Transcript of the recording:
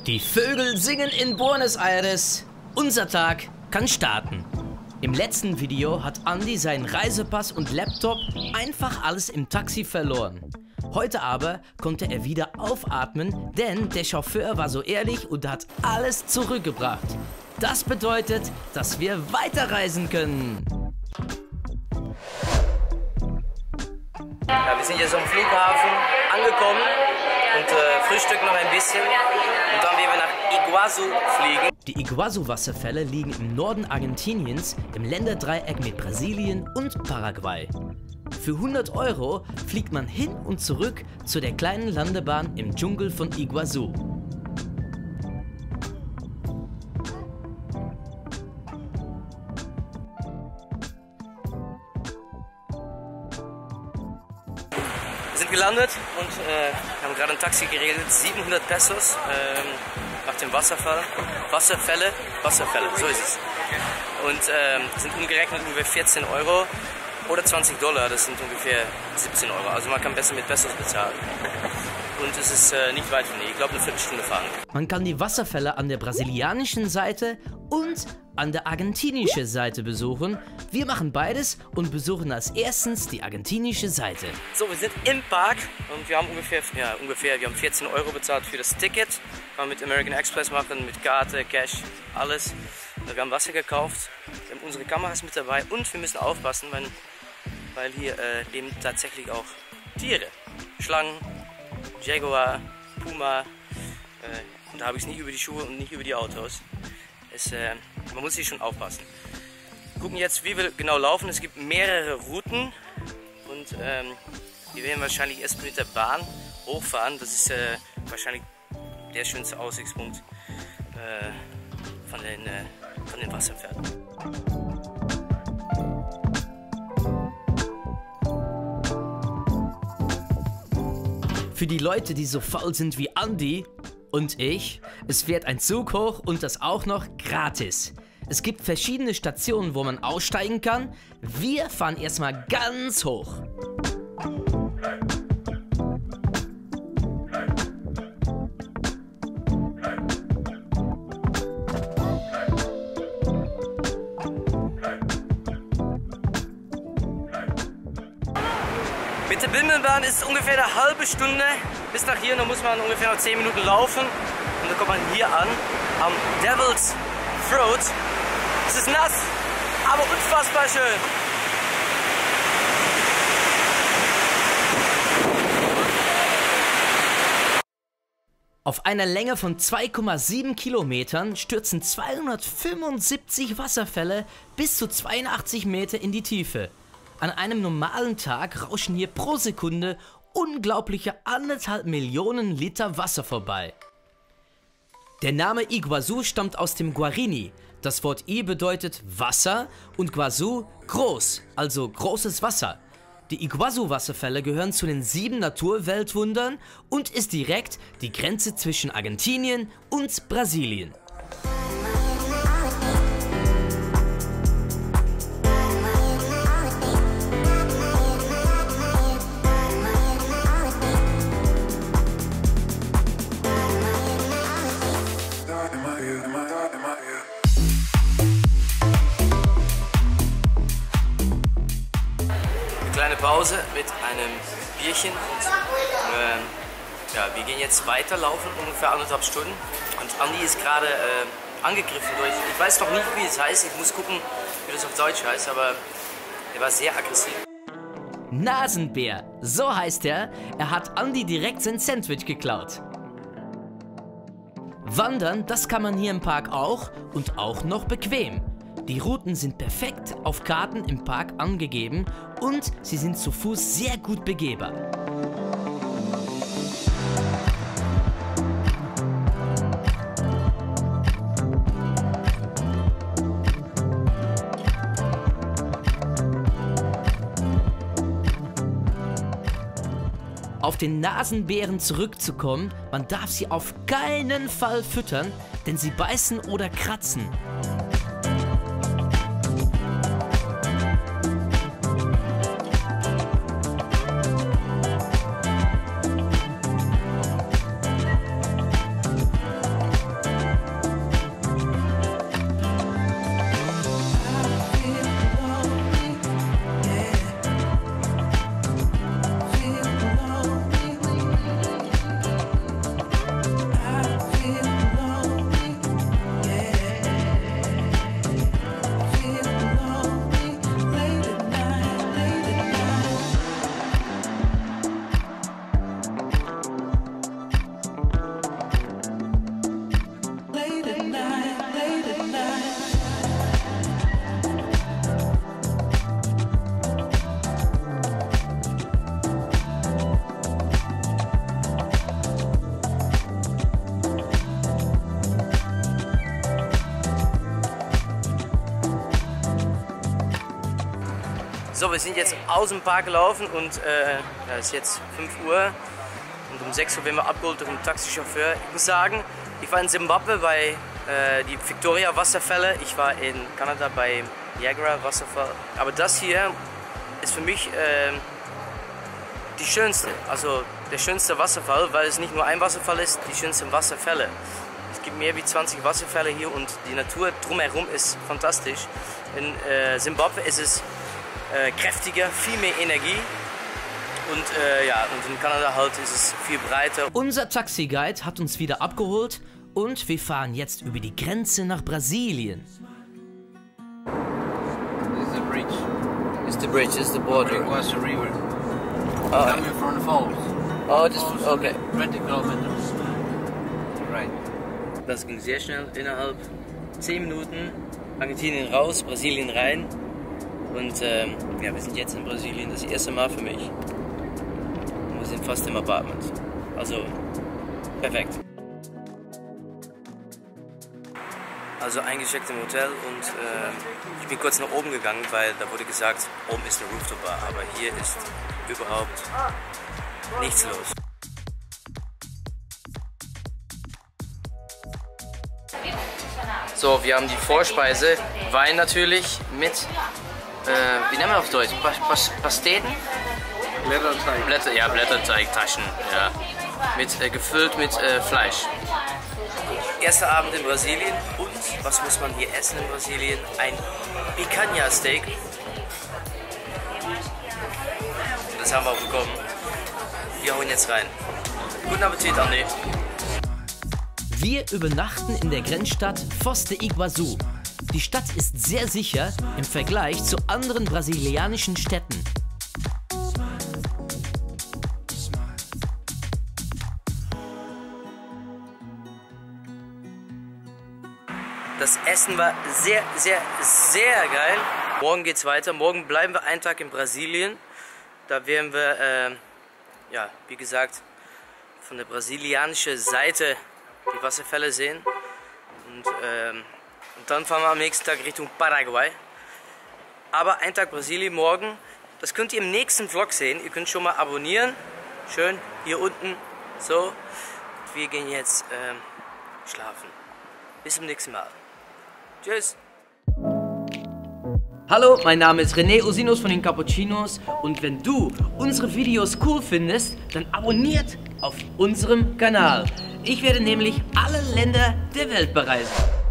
Die Vögel singen in Buenos Aires. Unser Tag kann starten. Im letzten Video hat Andy seinen Reisepass und Laptop einfach alles im Taxi verloren. Heute aber konnte er wieder aufatmen, denn der Chauffeur war so ehrlich und hat alles zurückgebracht. Das bedeutet, dass wir weiterreisen können. Ja, wir sind jetzt am Flughafen angekommen und frühstücken noch ein bisschen und dann werden wir nach Iguazu fliegen. Die Iguazu-Wasserfälle liegen im Norden Argentiniens im Länderdreieck mit Brasilien und Paraguay. Für 100 € fliegt man hin und zurück zu der kleinen Landebahn im Dschungel von Iguazu. Wir sind gelandet und haben gerade ein Taxi geregelt, 700 Pesos nach dem Wasserfälle, so ist es. Und sind umgerechnet ungefähr 14 € oder 20 $, das sind ungefähr 17 €. Also man kann besser mit Pesos bezahlen. Und es ist nicht weit von hier, ich glaube eine Viertelstunde fahren. Man kann die Wasserfälle an der brasilianischen Seite und an der argentinischen Seite besuchen. Wir machen beides und besuchen als erstens die argentinische Seite. So, wir sind im Park und wir haben ungefähr 14 € bezahlt für das Ticket. Kann man mit American Express machen, mit Karte, Cash, alles. Wir haben Wasser gekauft, wir haben unsere Kameras mit dabei und wir müssen aufpassen, weil hier leben tatsächlich auch Tiere. Schlangen, Jaguar, Puma, und da habe ich es nicht über die Schuhe und nicht über die Autos. Man muss hier schon aufpassen. Wir gucken jetzt, wie wir genau laufen. Es gibt mehrere Routen und wir werden wahrscheinlich erst mit der Bahn hochfahren. Das ist wahrscheinlich der schönste Aussichtspunkt von den Wasserfällen. Für die Leute, die so faul sind wie Andy und ich, es fährt ein Zug hoch und das auch noch gratis. Es gibt verschiedene Stationen, wo man aussteigen kann. Wir fahren erstmal ganz hoch. Mit der Bimmelbahn ist es ungefähr eine halbe Stunde bis nach hier, dann muss man ungefähr noch 10 Minuten laufen und dann kommt man hier an, am Devil's Throat. Es ist nass, aber unfassbar schön. Auf einer Länge von 2,7 Kilometern stürzen 275 Wasserfälle bis zu 82 Meter in die Tiefe. An einem normalen Tag rauschen hier pro Sekunde unglaubliche 1,5 Millionen Liter Wasser vorbei. Der Name Iguazu stammt aus dem Guarani. Das Wort I bedeutet Wasser und Guazu groß, also großes Wasser. Die Iguazu-Wasserfälle gehören zu den 7 Naturweltwundern und ist direkt die Grenze zwischen Argentinien und Brasilien. Kleine Pause mit einem Bierchen und wir gehen jetzt weiterlaufen, ungefähr 1,5 Stunden und Andy ist gerade angegriffen durch, ich weiß noch nicht wie es heißt, ich muss gucken wie das auf Deutsch heißt, aber er war sehr aggressiv. Nasenbär, so heißt er. Er hat Andy direkt sein Sandwich geklaut. Wandern, das kann man hier im Park auch und auch noch bequem. Die Routen sind perfekt auf Karten im Park angegeben und sie sind zu Fuß sehr gut begehbar. Auf den Nasenbären zurückzukommen, man darf sie auf keinen Fall füttern, denn sie beißen oder kratzen. So, wir sind jetzt aus dem Park gelaufen und es ist jetzt 5 Uhr und um 6 Uhr werden wir abgeholt durch einen Taxichauffeur. Ich muss sagen, ich war in Zimbabwe bei die Victoria Wasserfälle, ich war in Kanada bei Niagara Wasserfall, aber das hier ist für mich die schönste, also der schönste Wasserfall, weil es nicht nur ein Wasserfall ist, die schönsten Wasserfälle. Es gibt mehr wie 20 Wasserfälle hier und die Natur drumherum ist fantastisch. In Zimbabwe ist es kräftiger, viel mehr Energie und in Kanada halt ist es viel breiter. Unser Taxiguide hat uns wieder abgeholt und wir fahren jetzt über die Grenze nach Brasilien. This is the bridge. It's the bridge, it's the border. Across the river. Oh, Coming from the falls. oh das ist okay. 20 kilometers. Right. Das ging sehr schnell, innerhalb 10 Minuten Argentinien raus, Brasilien rein. Und wir sind jetzt in Brasilien, das erste Mal für mich. Und wir sind fast im Apartment. Also, perfekt. Also eingecheckt im Hotel und ich bin kurz nach oben gegangen, weil da wurde gesagt, oben ist eine Rooftop-Bar, aber hier ist überhaupt nichts los. So, wir haben die Vorspeise, Wein natürlich mit, wie nennen wir auf Deutsch, Pasteten? Blätterteig. Blätterteigtaschen, ja. Gefüllt mit Fleisch. Erster Abend in Brasilien und was muss man hier essen in Brasilien? Ein Picanha Steak. Das haben wir auch bekommen. Wir hauen jetzt rein. Guten Appetit, Andi. Wir übernachten in der Grenzstadt Foz de Iguaçu. Die Stadt ist sehr sicher im Vergleich zu anderen brasilianischen Städten. Das Essen war sehr, sehr, sehr geil. Morgen geht's weiter. Morgen bleiben wir einen Tag in Brasilien. Da werden wir, wie gesagt, von der brasilianischen Seite die Wasserfälle sehen. Und dann fahren wir am nächsten Tag Richtung Paraguay. Aber ein Tag Brasilien morgen, das könnt ihr im nächsten Vlog sehen. Ihr könnt schon mal abonnieren. Schön, hier unten. So, wir gehen jetzt schlafen. Bis zum nächsten Mal. Tschüss. Hallo, mein Name ist René Usinus von den Cappuccinos und wenn du unsere Videos cool findest, dann abonniert auf unserem Kanal. Ich werde nämlich alle Länder der Welt bereisen.